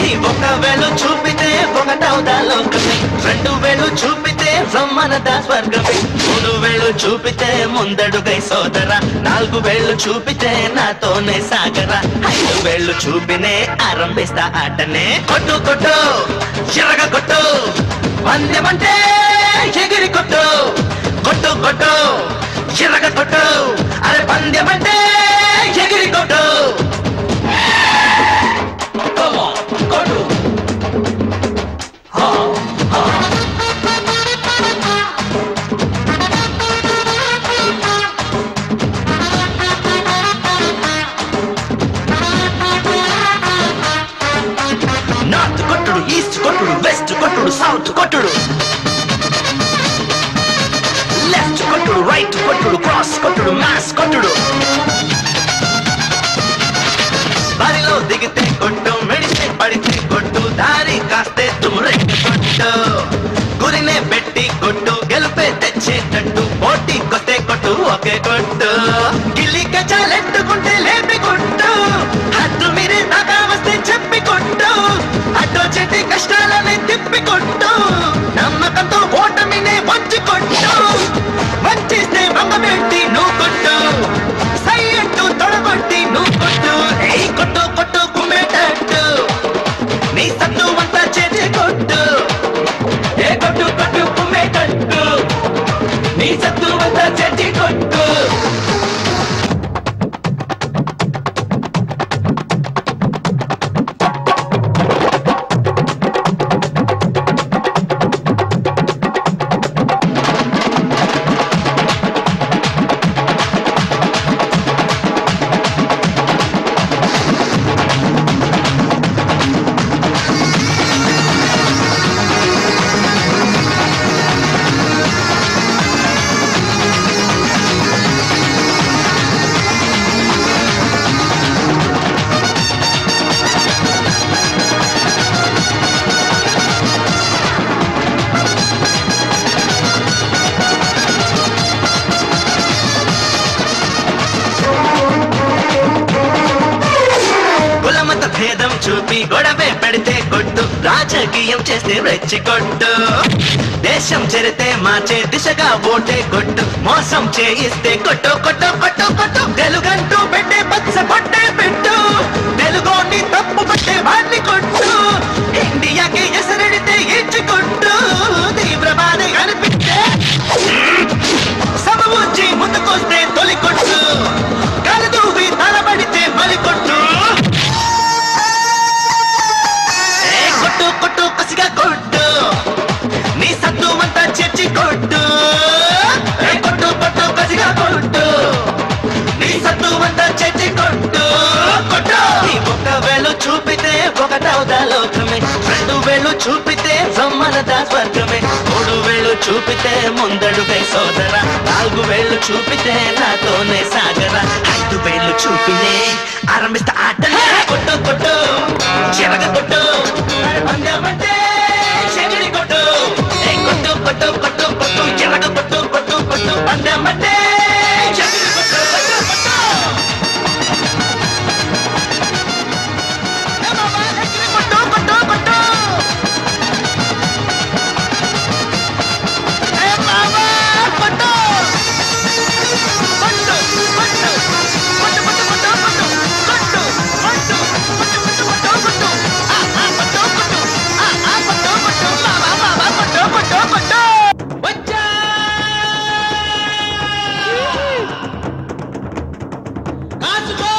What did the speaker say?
నీ ఒక వేలు చూపితే ఒకటవుదా లోకమే, రెండు వేలు చూపితే బ్రహ్మనద స్వర్గమే, మూడు వేలు చూపితే ముందడుగై సోదర, నాలుగు వేలు చూపితే నాతోనే సాగర, ఐదు వేలు చూపినే ఆరంభిస్తా ఆటనే. కొట్టు కొట్టు చిరగ కొట్టు, పందెమంటే ఎగిరి కొట్టు, కొట్టు కొట్టు చిరగ కొట్టు, అరే పందెమంటే ఎగిరి కొట్టు. కొట్టు నార్త్ కొట్టుడు, ఈస్ట్ కొట్టుడు, వెస్ట్ కొట్టుడు, సౌత్ కొట్టుడు, లెఫ్ట్ కొట్టుడు, రైట్ కొట్టుడు, క్రాస్ కొట్టుడు, మాస్ కొట్టుడు. బరిలో దిగితే కొట్టు, మెడితే పడితే కొట్టు, దారి కాస్తే తుమ్రెక్కి కొట్టు, గురినే పెట్టి కొట్టు, గెలుపే తెచ్చేటట్టు, పోటీకొస్తే కొట్టు ఒకే కొట్టు, గిల్లి కచాలెట్టుకుంటే లేపి కొట్టు, హద్దు మీరే దాకా వస్తే చెప్పి కొట్టు, అడ్డో చెట్టి కష్టాలని తిప్పి కొట్టు, నమ్మకంతో ఓటమినే వచ్చి కొట్టు, వంచిస్తే బొమ్మ పెట్టి నువ్వు కొట్టు, సై అంటూ తొడగొట్టి నువ్వు కొట్టు. ఏ కొట్టు కొట్టు కుమ్మేటట్టు, నీ సత్తు అంతా చేతి కొట్టు, ఏ కొట్టు కొట్టు కుమ్మేటట్టు, నీ సత్తు అంతా చేతి కొట్టు. చూపి గొడవే పెడితే కొట్టు, రాజకీయం చేస్తే రెచ్చి కొట్టు, దేశం చెరితే మార్చే దిశగా ఓటే కొట్టు, మోసం చేయిస్తే కొట్టు కొట్టు కొట్టు కొట్టు, తెలుగంటూ పెట్టే పచ్చ పట్టే పెట్టు, తెలుగోని తప్పు పట్టే వాడిని కొట్టు, ఇండియాకి ఎసరెడితే ఇచ్చి కొట్టు, తీవ్రవాది అనిపిస్తే సభ వచ్చి ముందుకొస్తే తొలి కొట్టు, కలదూవి తలబడితే మలి కొట్టు. కొట్టు కొట్టు కసిగా కొట్టు, నీ సత్తు అంతా చేర్చి కొట్టు, కొట్టు కొట్టు కసిగా కొట్టు, నీ సత్తు అంతా చేర్చి కొట్టు, కొట్టు. నీ ఒక వేలు చూపితే ఒకటవుదా లోకమే, రెండు వేలు చూపితే బ్రహ్మనద స్వర్గమే, మూడు వేలు చూపితే ముందడుగై సోదర, నాలుగు వేలు చూపితే నాతోనే సాగర, ఐదు వేలు చూపినే ఆరంభిస్తా ఆటనే. కొట్టు కొట్టు చిరగ కొట్టు, పందెమంటే చెగిరి కొట్టు, కొట్టు కొట్టు కొట్టు కొట్టు చిరగ కొట్టు, కొట్టు కొట్టు పందెమంటే చెగిరి కొట్టు, కొట్టు కొట్టు. కొట్టు కొట్టు కొట్టు, కొట్టు కాసుకో